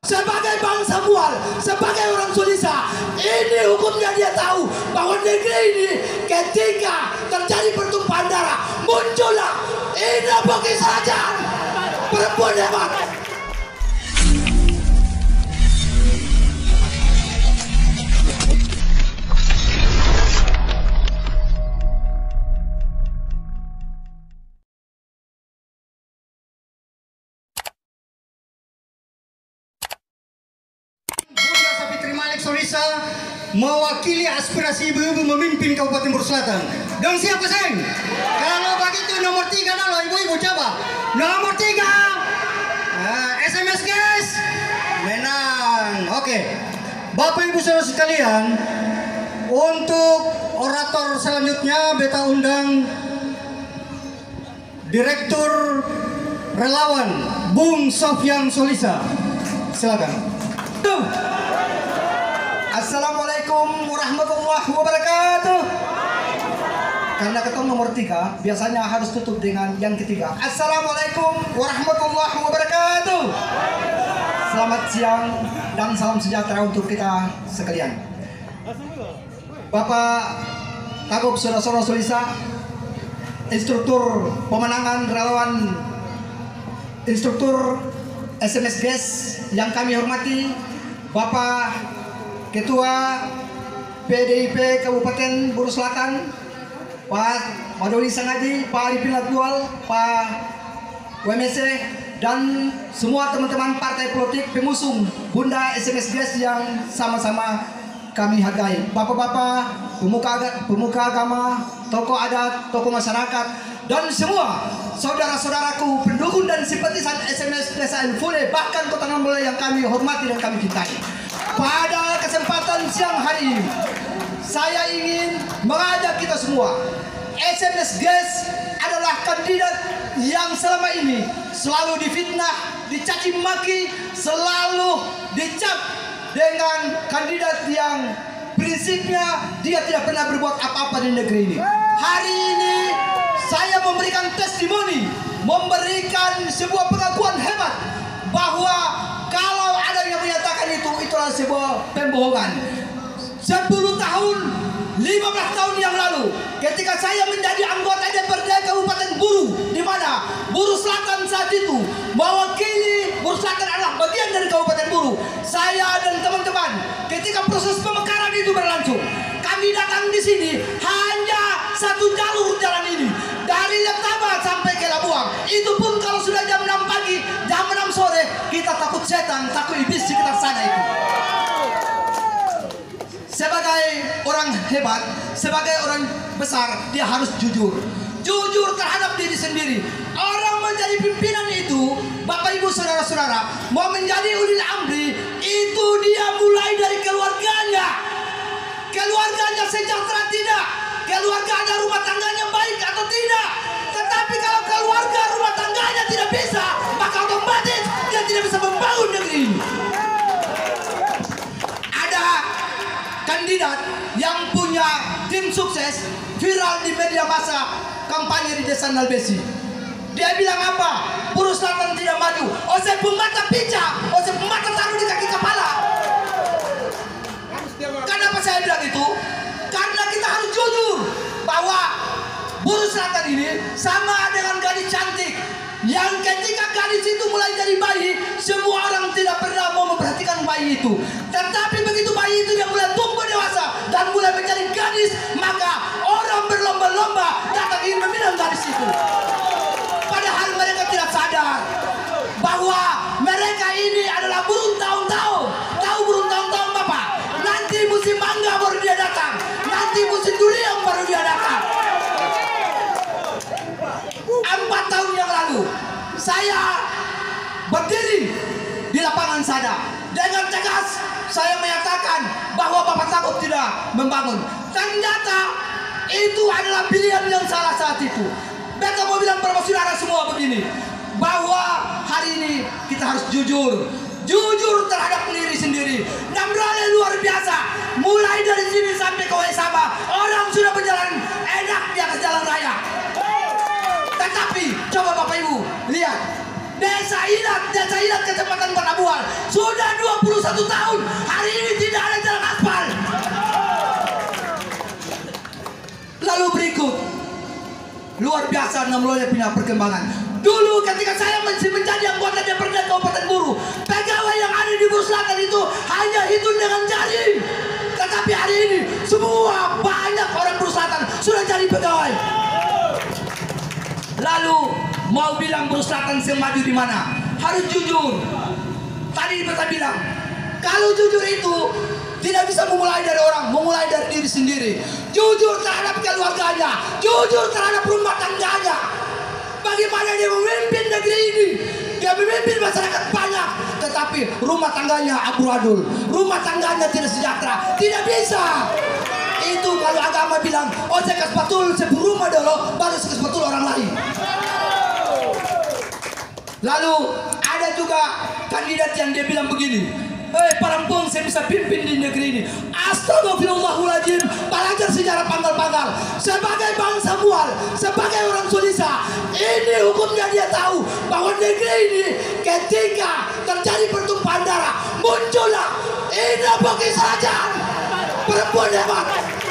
Sebagai bangsa Mual, sebagai orang Sulisa, ini hukumnya dia tahu bahwa negeri ini ketika terjadi pertumpahan darah, muncullah Ida Boki Sarajan, perempuan hebat. Sulisa mewakili aspirasi ibu-ibu memimpin Kabupaten Buru Selatan. Dan siapa sayang? Kalau begitu nomor 3 dalo ibu-ibu coba. Nomor 3 SMS guys. Menang. Oke. Bapak Ibu saudara sekalian, untuk orator selanjutnya beta undang Direktur Relawan Bung Sofyan Sulisa. Silakan. Assalamualaikum warahmatullahi wabarakatuh. Karena ketemu nomor 3 biasanya harus tutup dengan yang ketiga. Assalamualaikum warahmatullahi wabarakatuh. Selamat siang dan salam sejahtera untuk kita sekalian. Bapak Tagub Saudara Sulisa, instruktur pemenangan relawan, instruktur SMS Guys yang kami hormati, Bapak Ketua PDIP Kabupaten Buru Selatan, Pak Madoli Sangaji, Pak Arifin Latdual, Pak WMC, dan semua teman-teman partai politik pengusung Bunda SMS Guys yang sama-sama kami hargai. Bapak-bapak, pemuka agama, tokoh adat, tokoh masyarakat, dan semua saudara-saudaraku, pendukung dan simpatisan SMS Desa Infule, bahkan Kota Ngambole yang kami hormati dan kami cintai. Pada kesempatan siang hari ini, saya ingin mengajak kita semua. SMS Guys adalah kandidat yang selama ini selalu difitnah, dicaci maki, selalu dicap dengan kandidat yang prinsipnya dia tidak pernah berbuat apa-apa di negeri ini. Hari ini saya memberikan testimoni, memberikan sebuah pengakuan hebat bahwa kalau ada yang menyatakan itulah sebuah pembohongan. 10 tahun, 15 tahun yang lalu, ketika saya menjadi anggota DPRD Kabupaten Buru, di mana Buru Selatan saat itu mewakili Buru Selatan adalah bagian dari Kabupaten Buru. Saya dan teman-teman, ketika proses pemekaran itu berlangsung, kami datang di sini hanya satu jalur jalan ini, dari Letaba sampai ke Labuang. Itu pun kalau sudah jam 6 pagi, jam 6 sore, kita takut setan, takut iblis di sekitar sana itu. Sebagai orang hebat, sebagai orang besar, dia harus jujur. Jujur terhadap diri sendiri. Orang menjadi pimpinan itu, Bapak Ibu saudara-saudara, mau menjadi ulil amri, itu dia mulai dari keluarganya. Keluarganya sejahtera tidak, keluarganya rumah tangganya baik atau tidak. Tetapi kalau keluarga rumah tangganya tidak bisa, maka otomatis dia tidak bisa membangun negeri ini. Ada kandidat yang punya tim sukses viral di media massa kampanye di Desa Nalbesi. Dia bilang apa? Buru Selatan tidak maju. Ose pemata pica, ose pemata taruh di kaki kepala. Kenapa saya bilang itu? Karena kita harus jujur bahwa Buru Selatan ini sama dengan gadis cantik yang ketika gadis itu mulai dari bayi, semua orang tidak pernah mau memperhatikan bayi itu. Tetapi begitu bayi itu dia mulai tumbuh dewasa dan mulai menjadi gadis, maka orang berlomba-lomba datang ingin meminang gadis itu. Padahal mereka tidak sadar bahwa mereka ini adalah burung tahun-tahun. Tahu burung tahun-tahun Bapak? Nanti musim mangga baru dia datang, nanti musim durian baru dia datang. 4 tahun yang lalu saya berdiri di lapangan Sada. Dengan tegas saya menyatakan bahwa Bapak Tagub tidak membangun. Ternyata itu adalah pilihan yang salah saat itu. Beta mau bilang para saudara semua begini, bahwa hari ini kita harus jujur. Jujur terhadap diri sendiri. Namrale luar biasa. Mulai dari sini sampai ke Waisaba, orang sudah berjalan enak di atas jalan raya. Tetapi coba Bapak Ibu lihat, Desa Ilat Kecamatan Panabual sudah 21 tahun hari ini tidak ada jalan aspal. Lalu berikut, luar biasa Namloya punya perkembangan. Dulu ketika saya masih menjadi anggota DPRD Kabupaten Buru, pegawai yang ada di Buru Selatan itu hanya hitung dengan jari. Tetapi hari ini semua banyak orang Buru Selatan sudah jadi pegawai. Lalu mau bilang Buru Selatan semaju di mana? Harus jujur. Tadi beta bilang, kalau jujur itu tidak bisa memulai dari orang, memulai dari diri sendiri. Jujur terhadap keluarganya, jujur terhadap rumah tangganya. Bagaimana dia memimpin negeri ini? Dia memimpin masyarakat banyak, tetapi rumah tangganya amburadul, rumah tangganya tidak sejahtera. Tidak bisa. Itu kalau agama bilang, oh saya kasih patul sepuluh rumah dulu, baru saya kasih patul orang lain. Lalu ada juga kandidat yang dia bilang begini, Parampong saya bisa pimpin di negeri ini. Astagfirullahaladzim. Belajar sejarah panggal-panggal. Sebagai bangsa Mual, sebagai orang Sulisa, ini hukumnya dia tahu bahwa negeri ini ketika terjadi pertumpahan darah, muncullah Indra Bokis Rajan, perempuan hebat.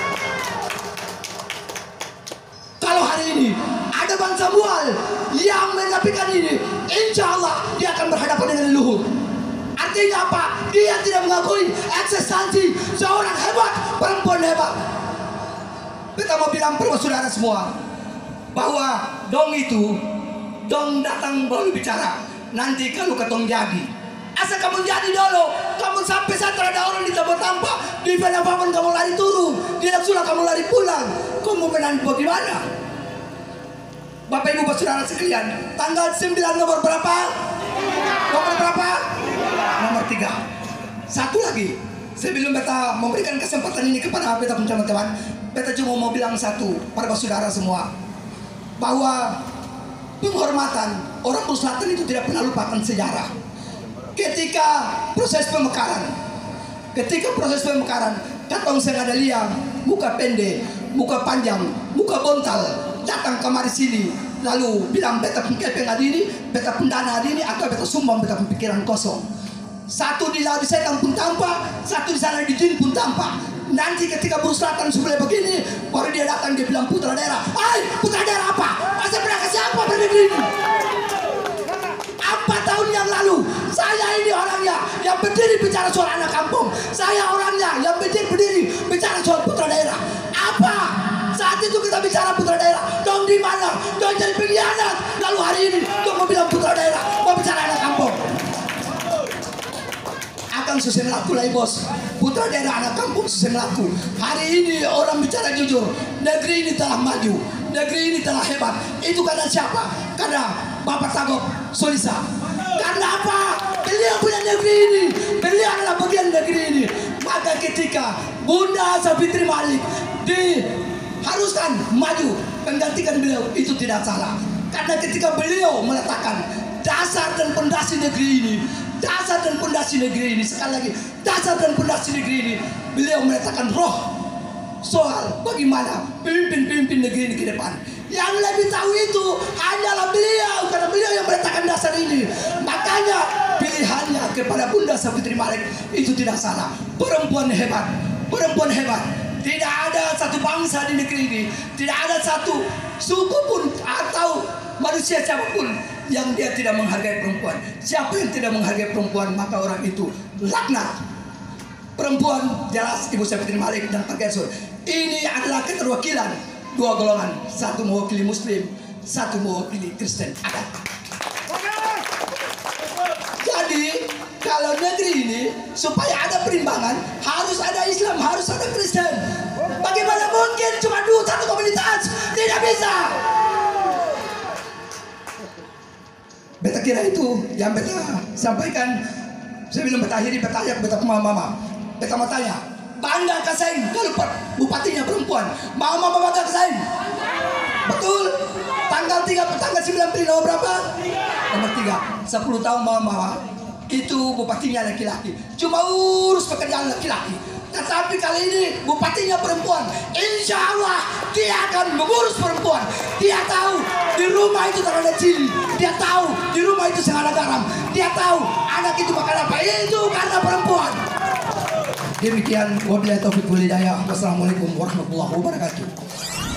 Kalau hari ini ada bangsa Mual yang menafikan ini, insya Allah dia akan berhadapan dengan leluhur. Artinya apa? Dia tidak mengakui eksistensi seorang hebat, perempuan hebat. Kita mau bilang perlu saudara semua bahwa dong itu, dong datang baru bicara. Nanti kalau ketong jadi, asal kamu jadi dulu, kamu sampai saat ada orang di tempat tampak, di bangun kamu lari turun, di sulah kamu lari pulang. Kamu menang bagaimana? Bapak Ibu saudara sekalian, tanggal 9 nomor berapa? Nomor berapa? Nomor 3. Satu lagi, sebelum beta memberikan kesempatan ini kepada beta pun teman-teman, beta cuma mau bilang satu pada saudara semua, bahwa penghormatan orang Buru Selatan itu tidak pernah lupakan sejarah. Ketika proses pemekaran, katong sengaja liang, muka pendek, muka panjang, muka bontal, datang kemari sini, lalu bilang beta pengkepeng adini, beta pendana adini, atau beta sumbang beta pikiran kosong. Satu di laut di setan pun tampak, satu di sana di jin pun tampak. Nanti ketika Buru Selatan sebelah begini, baru dia datang, dia bilang putra daerah. Putra daerah apa? Masa pernah kasih apa pada negeri ini? 4 tahun yang lalu, saya ini orangnya yang berdiri bicara soal anak kampung. Saya orangnya yang berdiri bicara soal putra daerah. Apa? Saat itu kita bicara putra daerah, dong di mana? Dong jadi pengkhianat. Lalu hari ini dong mau bilang putra daerah, mau bicara anak kampung. Akan susah laku lah bos. Putra daerah anak kampung susah laku. Hari ini orang bicara jujur, negeri ini telah maju, negeri ini telah hebat. Itu karena siapa? Karena Bapak Tagop Solisa. Karena apa? Beliau punya negeri ini, beliau adalah bagian negeri ini. Maka ketika Bunda Savitri Malik diharuskan maju menggantikan beliau, itu tidak salah. Karena ketika beliau meletakkan dasar dan pondasi negeri ini, sekali lagi, dasar dan pondasi negeri ini, beliau meletakkan roh soal bagaimana pemimpin negeri ini ke depan. Yang lebih tahu itu hanyalah beliau, karena beliau yang meletakkan dasar ini. Makanya pilihannya kepada Bunda Savitri Malik itu tidak salah. Perempuan hebat. Tidak ada satu bangsa di negeri ini, tidak ada satu suku pun atau manusia siapapun yang dia tidak menghargai perempuan. Siapa yang tidak menghargai perempuan, maka orang itu laknat. Perempuan jelas Ibu Savitri Malik dan Pak Gerson. Ini adalah keterwakilan dua golongan, satu mewakili Muslim, satu mewakili Kristen adat. Jadi kalau negeri ini supaya ada perimbangan, harus ada Islam, harus ada Kristen. Bagaimana mungkin cuma satu komunitas? Tidak bisa. Beta kira itu yang beta sampaikan. Sebelum beta akhiri, beta ajak beta mama. Beta mau tanya, bangga ke saya kalau bupatinya perempuan? Mau mama bangga ke saya? Betul. Tanggal 9 April nomor berapa? Nomor 3. 10 tahun mama itu bupatinya laki-laki. Cuma urus pekerjaan laki-laki. Tetapi kali ini bupatinya perempuan. Insya Allah dia akan mengurus perempuan. Dia tahu di rumah itu tak ada cili. Dia tahu di rumah itu sangat ada garam. Dia tahu anak itu makan apa. Itu karena perempuan. Demikian wabillahi taufiq wal hidayah. Wassalamualaikum warahmatullahi wabarakatuh.